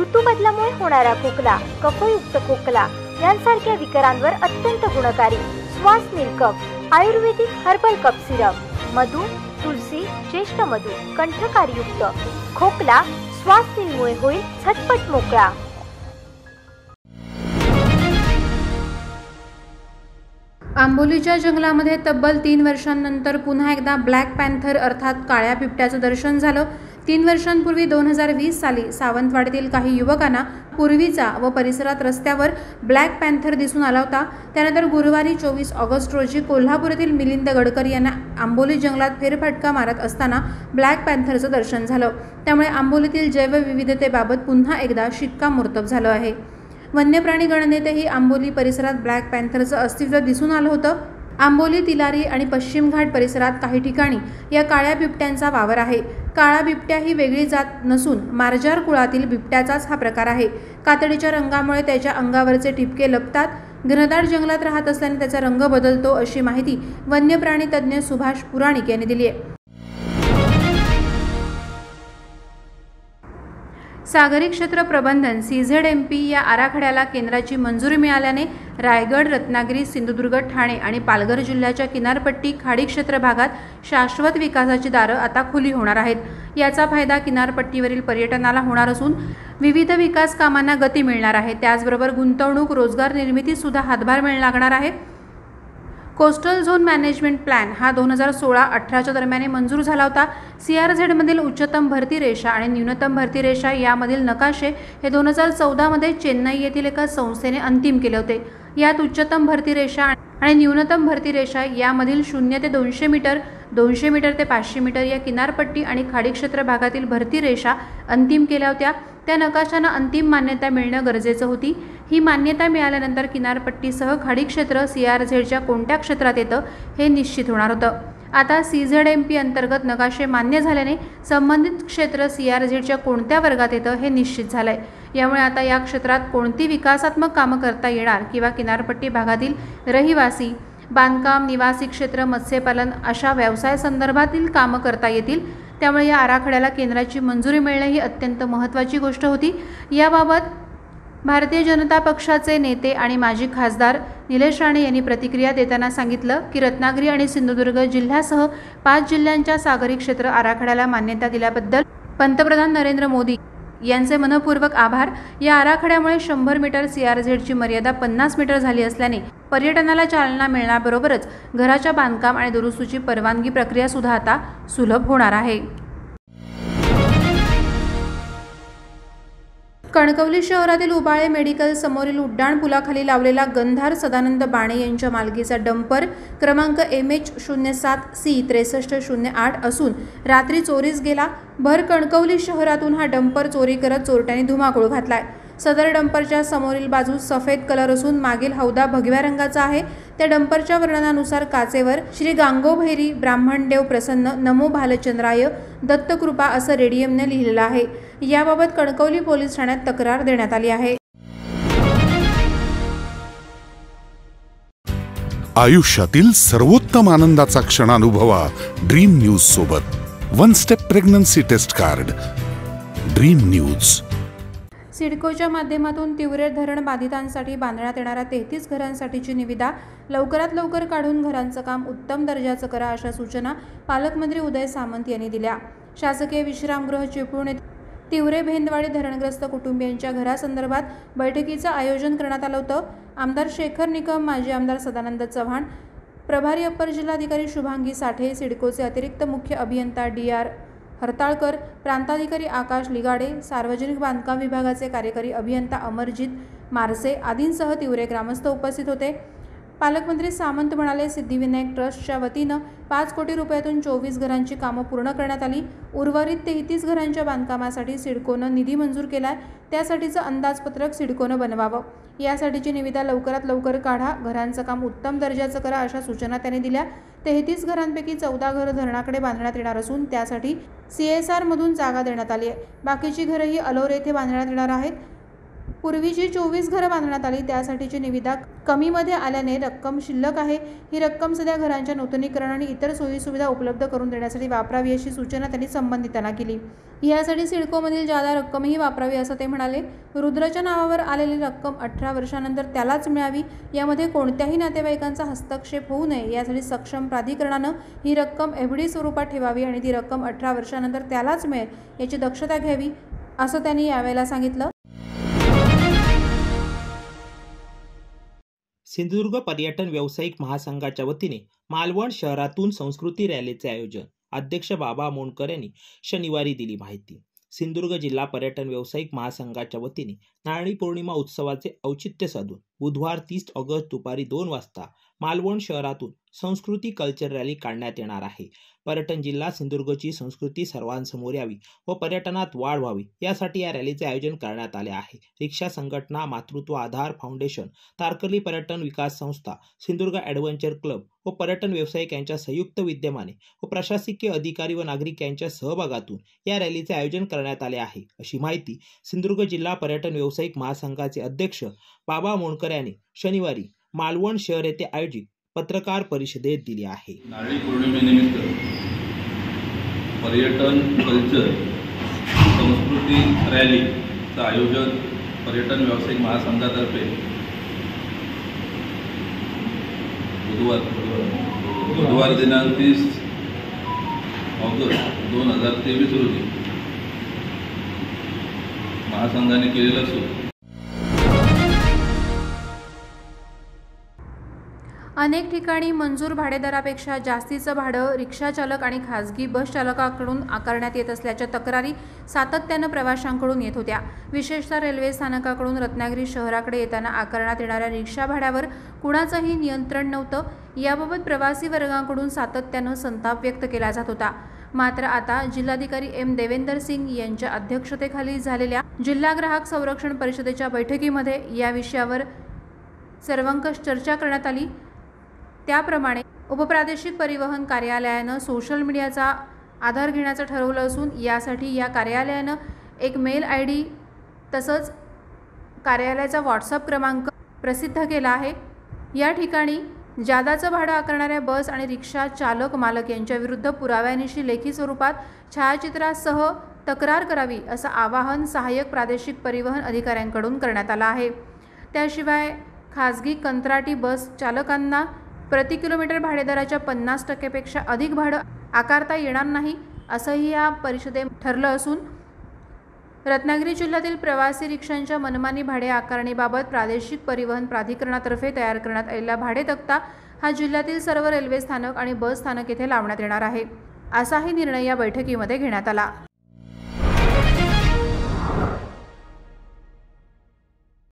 ऋतू बदलामुळे होणारा खोकला, कफयुक्त खोकला यांसारख्या विकारांवर अत्यंत गुणकारी श्वास निरकफ आयुर्वेदिक हर्बल कफ सिरप, मधु, तुलसी, ज्येष्ठ मधु, कंठकारयुक्त खोकला श्वास निमुळे होईल झटपट मोकळा। आंबोलीच्या जंगलामध्ये तब्बल 3 वर्षांनंतर पुन्हा एकदा ब्लॅक पॅन्थर अर्थात काळ्या बिबट्याचं दर्शन झालं। 3 वर्षांपूर्वी 2020 साली सावंतवाडीतील काही युवकांना पूर्वीचा व परिसरात रस्त्यावर ब्लॅक पॅन्थर दिसून आला होता। त्यानंतर गुरुवारी 24 ऑगस्ट रोजी कोल्हापूर येथील मिलिंद गडकरी यांना आंबोली जंगलात फेरफटका मारत असताना ब्लॅक पॅन्थरचं दर्शन झालं। त्यामुळे आंबोलीतील जैवविविधतेबाबत पुन्हा एकदा शिक्कामोर्तब झालं आहे। वन्य प्राणी गणनेतही आंबोली परिसरात ब्लॅक पॅन्थरचं अस्तित्व दिसून आलं होतं। आंबोली, तिलारी आणि पश्चिम घाट परिसरात काही ठिकाणी या काळ्या बिबट्यांचा वावर आहे। काळा बिबट्या ही वेगळी जात नसून मार्जार कुळातील बिबट्याचाच हा प्रकार आहे। कातडीच्या रंगामुळे त्याच्या अंगावरचे ठिपके लपतात। घनदाट जंगलात राहत असल्याने त्याचा रंग बदलतो, अशी माहिती वन्य प्राणी तज्ज्ञ सुभाष पुराणिक यांनी दिली आहे। सागरी क्षेत्र प्रबंधन CZMP या आराखड्याला केंद्राची मंजुरी मिळाल्याने रायगड, रत्नागिरी, सिंधुदुर्ग, ठाणे आणि पालघर जिल्ह्याच्या किनारपट्टी खाडी क्षेत्र भागात शाश्वत विकासाची दारं आता खुली होणार आहेत। याचा फायदा किनारपट्टीवरील पर्यटनाला होणार असून विविध विकास कामांना गती मिळणार आहे। त्याचबरोबर गुंतवणूक, रोजगार निर्मिती सुद्धा हातभार मिळू लागणार आहे। कोस्टल झोन मॅनेजमेंट प्लॅन हा 2016-18च्या दरम्यान मंजूर झाला होता। CRZ मधील उच्चतम भरती रेषा आणि न्यूनतम भरती रेषा यामधील नकाशे हे 2014 मध्ये चेन्नई येथील एका संस्थेने अंतिम केले होते। यात उच्चतम भरती रेषा आणि न्यूनतम भरती रेषा यामधील 0 ते 200 मीटर, 200 मीटर ते 500 मीटर या किनारपट्टी आणि खाडी क्षेत्र भागातील भरती रेषा अंतिम केल्या होत्या। त्या नकाशांना अंतिम मान्यता मिळणं गरजेचं होती। ही मान्यता मिळाल्यानंतर किनारपट्टीसह खाडी क्षेत्र CRZच्या कोणत्या क्षेत्रात येतं हे निश्चित होणार होतं। आता CZMP अंतर्गत नकाशे मान्य झाल्याने संबंधित क्षेत्र CRZच्या कोणत्या वर्गात येतं हे निश्चित झालंय। यामुळे आता या क्षेत्रात कोणती विकासात्मक कामं करता येणार किंवा किनारपट्टी भागातील रहिवासी, बांधकाम, निवासी क्षेत्र, मत्स्यपालन अशा व्यवसाय संदर्भातील कामं करता येतील। त्यामुळे या आराखड्याला केंद्राची मंजुरी मिळणे ही अत्यंत महत्त्वाची गोष्ट होती। याबाबत भारतीय जनता पक्षाचे नेते आणि माजी खासदार निलेश राणे यांनी प्रतिक्रिया देताना सांगितलं की रत्नागिरी आणि सिंधुदुर्ग जिल्ह्यासह 5 जिल्ह्यांच्या सागरी क्षेत्र आराखड्याला मान्यता दिल्याबद्दल पंतप्रधान नरेंद्र मोदी यांचे मनपूर्वक आभार। या आराखड्यामुळे 100 मीटर CRZची मर्यादा 50 मीटर झाली असल्याने पर्यटनाला चालना मिळण्याबरोबरच घराच्या बांधकाम आणि दुरुस्तीची परवानगी प्रक्रिया सुद्धा आता सुलभ होणार आहे। कणकवली शहरातील उबाळे मेडिकल समोरील उड्डाण पुलाखाली लावलेला गंधार सदानंद बाणे यांच्या मालकीचा डंपर क्रमांक MH07C6308 असून रात्री चोरीस गेला। भर कणकवली शहरातून हा डंपर चोरी करत चोरट्यांनी धुमाकूळ घातलाय। सदर डंपरच्या समोरील बाजूस सफेद कलर असून मागील हौदा भगव्या रंगाचा आहे। त्या डंपरच्या वर्णनानुसार काचेवर श्री गांगोभैरी ब्राह्मणदेव प्रसन्न नमो भालचंद्राय दत्तकृपा असं रेडियमने लिहिलेलं आहे। याबाबत कणकवली पोलीस ठाण्यात तक्रार देण्यात आली आहे। आयुष्यातील सर्वोत्तम आनंदाचा क्षण अनुभवा ड्रीम न्यूज सोबत। 1 step pregnancy test card. Dream news. सिडकोच्या माध्यमातून तिवरे धरण बाधितांसाठी बांधण्यात येणाऱ्या 33 घरांसाठीची निविदा लवकरात लवकर काढून घरांचं काम उत्तम दर्जाचं करा, अशा सूचना पालकमंत्री उदय सामंत यांनी दिल्या। शासकीय विश्रामगृह चिपळूण येथे तिवरे भेंदवाडी धरणग्रस्त कुटुंबियांच्या घरासंदर्भात बैठकीचं आयोजन करण्यात आलं होतं। आमदार शेखर निकम, माजी आमदार सदानंद चव्हाण, प्रभारी अप्पर जिल्हाधिकारी शुभांगी साठे, सिडकोचे अतिरिक्त मुख्य अभियंता DR हरताळकर, प्रांताधिकारी आकाश लिगाडे, सार्वजनिक बांधकाम विभागाचे कार्यकारी अभियंता अमरजित मारसे आदींसह तिवरे ग्रामस्थ उपस्थित होते। पालकमंत्री सामंत म्हणाले, सिद्धिविनायक ट्रस्टच्या वतीनं 5 कोटी रुपयातून 24 घरांची कामं पूर्ण करण्यात आली। उर्वरित 33 घरांच्या बांधकामासाठी सिडकोनं निधी मंजूर केलाय। त्यासाठीचं अंदाजपत्रक सिडकोनं बनवावं। यासाठीची निविदा लवकरात लवकर काढा, घरांचं काम उत्तम दर्जाचं करा, अशा सूचना त्यांनी दिल्या। 33 घरांपैकी 14 घरं धरणाकडे बांधण्यात येणार असून त्यासाठी CSR मधून जागा देण्यात आली आहे। बाकीची घरंही अलोर येथे बांधण्यात येणार आहेत। पूर्वी जी 24 घरं बांधण्यात आली त्यासाठीची निविदा कमीमध्ये आल्याने रक्कम शिल्लक आहे. ही रक्कम सध्या घरांच्या नूतनीकरण आणि इतर सोयीसुविधा उपलब्ध करून देण्यासाठी वापरावी अशी सूचना त्यांनी संबंधितांना केली. यासाठी सिडकोमधील जादा रक्कमही वापरावी असं ते म्हणाले. रुद्रच्या नावावर आलेली रक्कम 18 वर्षानंतर त्यालाच मिळावी. यामध्ये कोणत्याही नातेवाईकांचा हस्तक्षेप होऊ नये यासाठी सक्षम प्राधिकरणानं ही रक्कम एफडी स्वरूपात ठेवावी आणि ती रक्कम 18 वर्षानंतर त्यालाच मिळेल याची दक्षता घ्यावी असं त्यांनी यावेळेला सांगितलं. सिंधुदुर्ग पर्यटन व्यावसायिक महासंघाच्या वतीने मालवण शहरातून संस्कृती रॅलीचे आयोजन अध्यक्ष बाबा मोंडकर यांनी शनिवारी दिली माहिती. सिंधुदुर्ग जिल्हा पर्यटन व्यावसायिक महासंघाच्या वतीने नारळी पौर्णिमा उत्सवाचे औचित्य साधून बुधवार 30 ऑगस्ट दुपारी 2 वाजता मालवण शहरातून संस्कृती कल्चर रॅली काढण्यात येणार आहे. पर्यटन जिल्हा सिंधुदुर्गची संस्कृती सर्वांसमोर यावी व पर्यटनात वाढ व्हावी यासाठी या रॅलीचे आयोजन करण्यात आले आहे. रिक्षा संघटना, मातृत्व आधार फाउंडेशन, तारकर्ली पर्यटन विकास संस्था, सिंधुदुर्ग ॲडव्हेंचर क्लब व पर्यटन व्यावसायिक यांच्या संयुक्त विद्यमाने व प्रशासकीय अधिकारी व नागरिक यांच्या सहभागातून या रॅलीचे आयोजन करण्यात आले आहे, अशी माहिती सिंधुदुर्ग जिल्हा पर्यटन व्यावसायिक महासंघाचे अध्यक्ष बाबा मोंडकर यांनी शनिवारी मालवण शहर येथे आयोजित पत्रकार परिषदेत दिली आहे. नारळी पौर्णिमेनिमित्त पर्यटन कल्चर संस्कृती रॅलीचं आयोजन पर्यटन व्यावसायिक महासंघातर्फे बुधवार दिनांक 30 ऑगस्ट 2023 रोजी महासंघाने केलेलं असून अनेक ठिकाणी मंजूर भाडेदरापेक्षा जास्तीचं भाडं रिक्षा चालक आणि खासगी बस चालकांकडून आकारण्यात येत असल्याच्या तक्रारी सातत्यानं प्रवाशांकडून येत होत्या. विशेषतः रेल्वे स्थानकाकडून रत्नागिरी शहराकडे येताना आकारण्यात येणाऱ्या रिक्षा भाड्यावर कुणाचंही नियंत्रण नव्हतं. याबाबत प्रवासी वर्गाकडून सातत्यानं संताप व्यक्त केला जात होता. मात्र आता जिल्हाधिकारी एम देवेंदर सिंग यांच्या अध्यक्षतेखाली झालेल्या जिल्हा ग्राहक संरक्षण परिषदेच्या बैठकीमध्ये या विषयावर सर्वंकष चर्चा करण्यात आली. त्याप्रमाणे उपप्रादेशिक परिवहन कार्यालयानं सोशल मीडियाचा आधार घेण्याचं ठरवलं असून यासाठी या कार्यालयानं एक मेल ID तसंच कार्यालयाचा व्हॉट्सअप क्रमांक प्रसिद्ध केला आहे. या ठिकाणी जादाचं भाडं आकारणाऱ्या बस आणि रिक्षा चालक मालक यांच्याविरुद्ध पुराव्यानिशी लेखी स्वरूपात छायाचित्रासह तक्रार करावी असं आवाहन सहाय्यक प्रादेशिक परिवहन अधिकाऱ्यांकडून करण्यात आलं आहे. त्याशिवाय खासगी कंत्राटी बस चालकांना प्रति किलोमीटर भाडेदराच्या 50% अधिक भाडं आकारता येणार नाही असंही या परिषदेत ठरलं असून रत्नागिरी जिल्ह्यातील प्रवासी रिक्षांच्या मनमानी भाडे आकारणीबाबत प्रादेशिक परिवहन प्राधिकरणातर्फे तयार करण्यात आलेला भाडे तक्ता हा जिल्ह्यातील सर्व रेल्वे स्थानक आणि बस स्थानक येथे लावण्यात येणार आहे असाही निर्णय या बैठकीमध्ये घेण्यात आला.